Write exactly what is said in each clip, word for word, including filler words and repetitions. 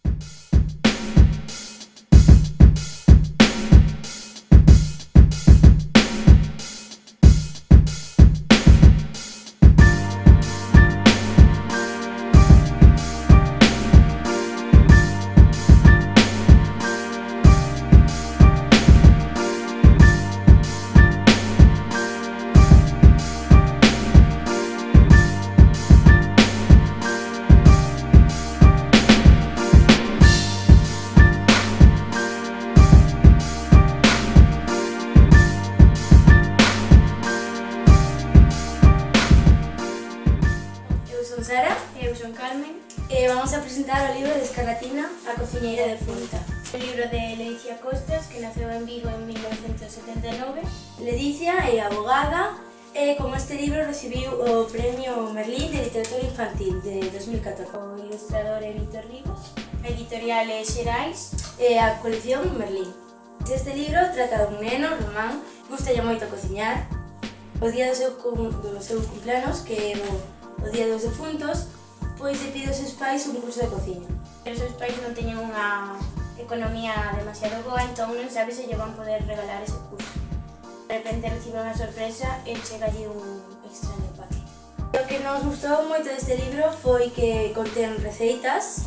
Sara, eu son Carmen e vamos a presentar o libro de Escarlatina, a cociñeira de Funta. O libro de Ledicia Costas, que naceu en Vigo en mil novecientos setenta e nove. Ledicia é abogada e con este libro recibiu o Premio Merlín de Literatura Infantil de dos mil catorce. O ilustrador é Víctor Rivas, a editorial é Xerais e a colección Merlín. Este libro trata dun neno, Román, gustalle moito cociñar. O día do seu, do seu cumpleanos, que é o o día dos defuntos, pois lle pide aos seus pais un curso de cociña. Os seus pais non teñen unha economía demasiado boa, entón non sabe se lle van poder regalar ese curso. De repente recibe unha sorpresa e chegalle un extraño paquete. O que nos gustou moito deste libro foi que contén receitas.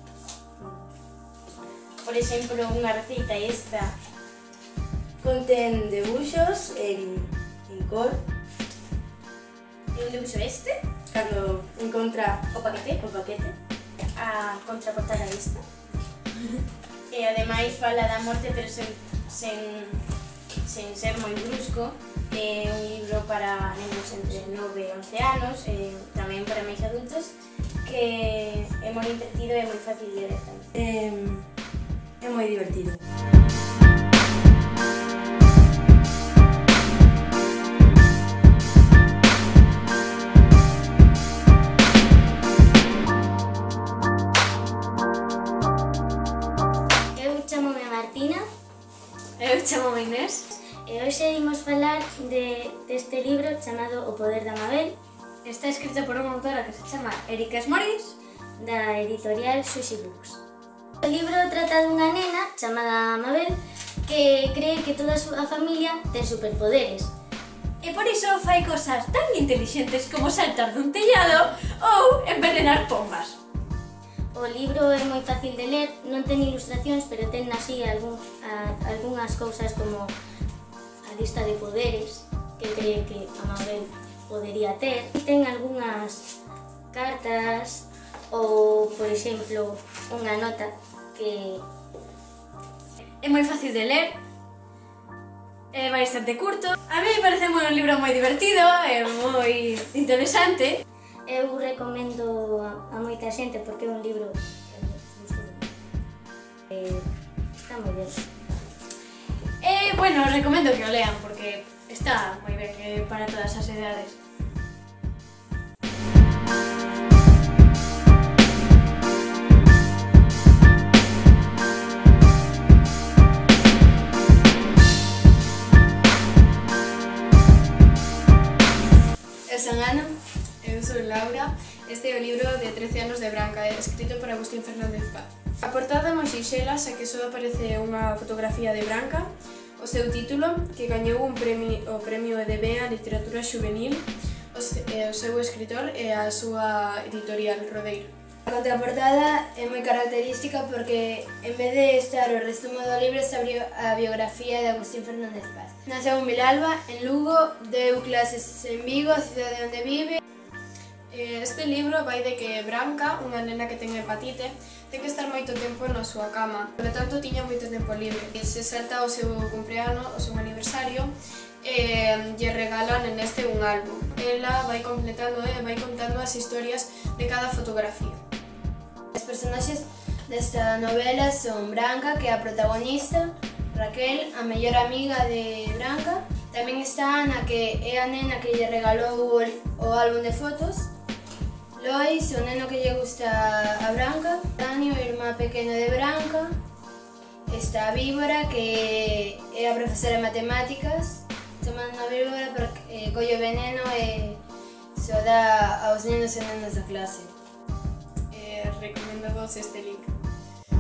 Por exemplo, unha receita esta contén debuxos en, en cor. E un debuxo este, cando encontra o paquete, o paquete, a contraportada esta. E ademais fala da morte, pero sen, sen, sen ser moi brusco. É un libro para nenos entre nove e once anos, e tamén para máis adultos, que é moi entretido e moi fácil de ler tamén. É, é moi divertido. Eu chamo Inés e hoxe imos falar de, deste libro chamado O Poder da Mabel. Está escrito por unha autora que se chama Erika Esmorís, da editorial Sushi Books. O libro trata dunha nena chamada Mabel que cree que toda a súa familia ten superpoderes. E por iso fai cosas tan intelixentes como saltar dun tellado ou envenenar pombas. O libro é moi fácil de ler, non ten ilustracións, pero ten así algún, a, algunhas cousas como a lista de poderes que cree que a Mabel podería ter. Ten algunhas cartas ou, por exemplo, unha nota que é moi fácil de ler, é bastante curto. A mí parece un libro moi divertido e moi interesante. Eu recomendo a, a moita xente porque é un libro que eh, está moi ben. E, bueno, recomendo que o lean porque está moi ben eh, para todas as edades. Eu son Ana. Eu sou Laura. Este é o libro de trece anos de Branca, escrito por Agustín Fernández Paz. A portada é moi sinxela, xa que só aparece unha fotografía de Branca. O seu título, que gañou un premio, o Premio E D B a Literatura Xuvenil, o, se, o seu escritor e a súa editorial Rodeiro. A contraportada é moi característica porque, en vez de estar o resumo do libro, se abriu a biografía de Agustín Fernández Paz. Naceu en Vilalba, en Lugo, deu clases en Vigo, a cidade onde vive. Este libro vai de que Branca, unha nena que ten hepatite, ten que estar moito tempo na súa cama. Por lo tanto, tiña moito tempo libre. Se salta o seu cumpleano, o seu aniversario, e lle regalan en este un álbum. Ela vai completando e vai contando as historias de cada fotografía. Os personaxes desta novela son Branca, que é a protagonista, Raquel, a mellor amiga de Branca, tamén está Ana, que é a nena que lle regalou o álbum de fotos, Lois, o neno que lle gusta a Branca, Dani, o irmán pequeno de Branca, está a Víbora, que é a profesora de matemáticas, chaman a Víbora porque eh, colle o veneno e só dá aos nenos e nenas da clase. Eh, recomendo vos este link.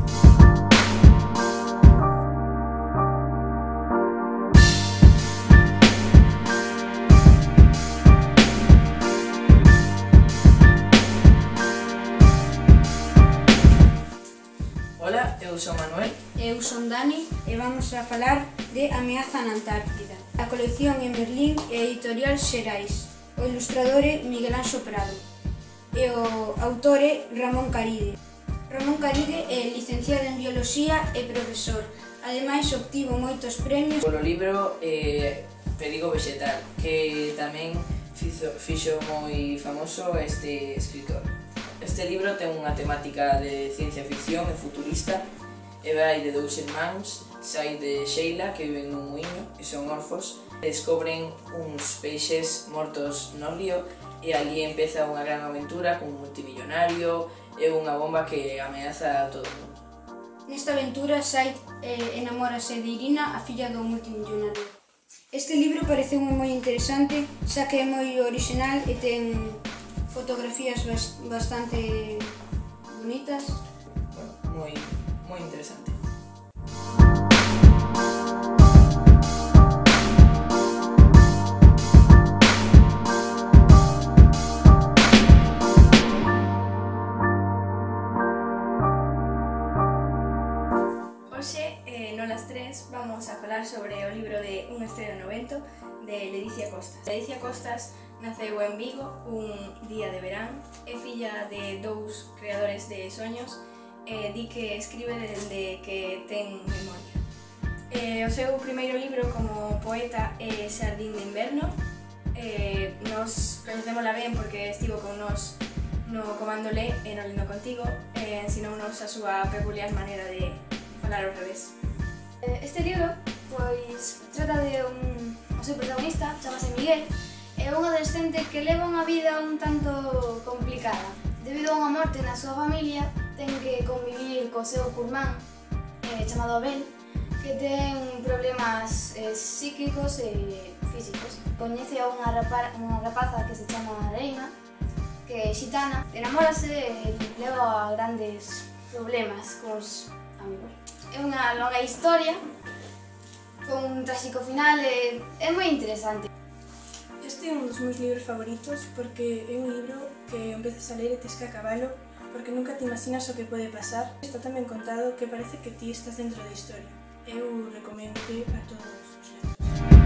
Ola, eu son Manuel. Eu son Dani e vamos a falar de Ameaza na Antártida. A colección é Merlín e a editorial Xerais. O ilustrador é Miguel Anxo Prado e o autor é Ramón Caride. Ramón Caride é licenciado en Bioloxía e profesor. Ademais, obtivo moitos premios Polo libro eh, Perigo Vegetal, que tamén fixo, fixo moi famoso este escritor. Este libro ten unha temática de ciencia ficción e futurista e vai de dous irmáns, Said e Sheila, que viven nun muiño e son orfos, descobren uns peixes mortos no río e ali empeza unha gran aventura cun multimillonario e unha bomba que ameaza a todo o mundo. Nesta aventura, Said eh, enamórase de Irina, a filla do multimillonario. Este libro parece moi interesante, xa que é moi original e ten fotografías bastante bonitas. Bueno, moi, moi interesante. Hoxe, eh, no las tres, vamos a falar sobre o libro de Un estreno no vento, de Ledicia Costas. Ledicia Costas naceu en Vigo un día de verán, é filla de dous creadores de soños e di que escribe desde que ten memoria. Eh, o seu primeiro libro como poeta é Xardín de Inverno. Eh, nos coñecémola ben porque estivo con nos no Comando Lé e no Lendo Contigo e ensinounos a súa peculiar maneira de falar ao revés. Este libro, pois, trata de un... o seu protagonista, chamase Miguel, é un adolescente que leva unha vida un tanto complicada. Debido a unha morte na súa familia, ten que convivir co seu curmán, eh, chamado Abel, que ten problemas eh, psíquicos e físicos. Coñece a unha, rapa, unha rapaza que se chama Reina, que é xitana, enamórase e leva a grandes problemas cos amigos. É unha longa historia, con un tráxico final e é moi interesante. Este é un dos meus libros favoritos porque é un libro que empezas a ler e tes que acabalo porque nunca te imaginas o que pode pasar. Está tamén contado que parece que ti estás dentro da historia. Eu recomendo a todos os lectores.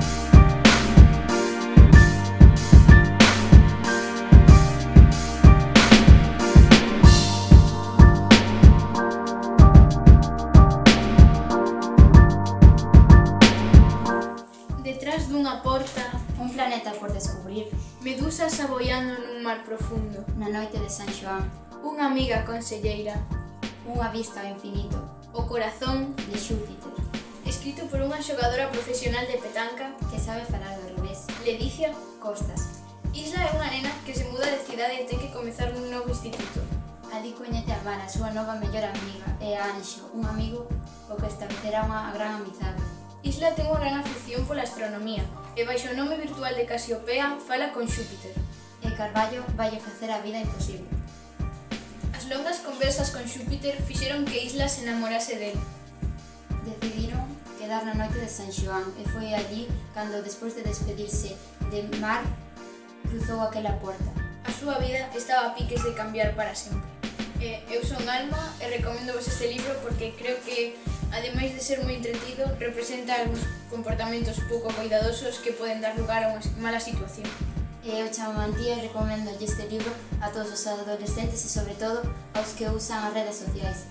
Detrás dunha porta, Un planeta por descubrir, medusas aboiando nun mar profundo, na noite de San Xoán, unha amiga conselleira, unha vista ao infinito, o corazón, de Xúpiter, escrito por unha xogadora profesional de petanca, que sabe falar do revés, Ledicia. Costas. Isla é unha nena que se muda de cidade e ten que comezar un novo instituto. Alí coñece a Vana, a súa nova mellor amiga, e a Anxo, un amigo co que establecerá unha gran amizade. Isla ten unha gran afición pola astronomía e baixo o nome virtual de Casiopea fala con Xúpiter. E Carballo vai facer a vida imposible. As longas conversas con Xúpiter fixeron que Isla se enamorase del. Decidiron quedar na noite de San Xoán e foi allí cando, despois de despedirse de Mar, cruzou aquela porta. A súa vida estaba a piques de cambiar para sempre. Eh, eu son Alma e recomendo vos este libro porque creo que, ademais de ser moi entretido, representa algúns comportamentos pouco cuidadosos que poden dar lugar a unha mala situación. E eu chamo Antía e recomendo este libro a todos os adolescentes e, sobre todo, aos que usan as redes sociais.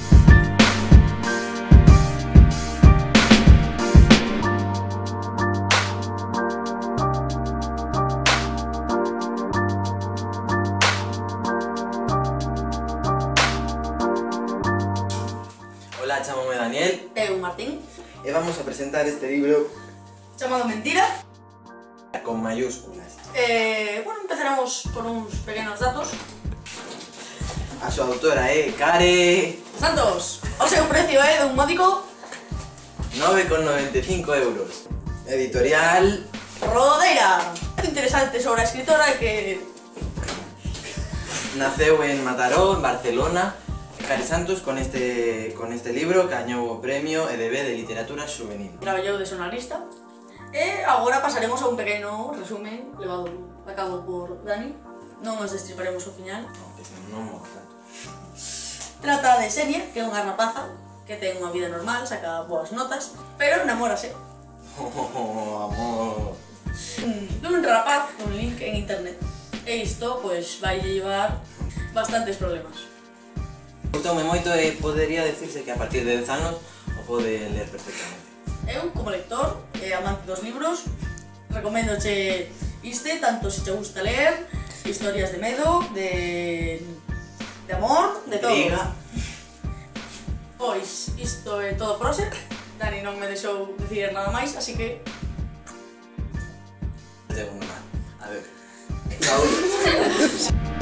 Hola, chamome Daniel. Eu, Martín, E vamos a presentar este libro chamado Mentira. con mayúsculas. Eh, bueno, empezaremos por uns pequenos datos. A súa autora é Care... Santos, o seu precio é dun módico nove con noventa e cinco euros. Editorial... Rodeira. É interesante sobre a escritora que... Naceu en Mataró, en Barcelona, Cari Santos con este, con este libro gañou o premio E D B de Literatura Xuvenil. Traballou de sonarista. E agora pasaremos a un pequeno resumen levado a cabo por Dani. Non nos destriparemos o final. Non, que senón non mola tanto. Trata de Xenia, que é unha rapaza que ten unha vida normal, saca boas notas, pero enamórase Oh, amor. dun rapaz con link en internet. E isto, pois, vai llevar bastantes problemas. Gustoume moito e podería decirse que a partir de dez anos o pode ler perfectamente. Eu, como lector e amante dos libros, recomendoche iste, tanto se te gusta ler, historias de medo, de, de amor, de todo. Intriga. Pois, isto é todo por hoxe. Dani non me deixou dicir nada máis, así que... Tengo unha man. A ver. Chao.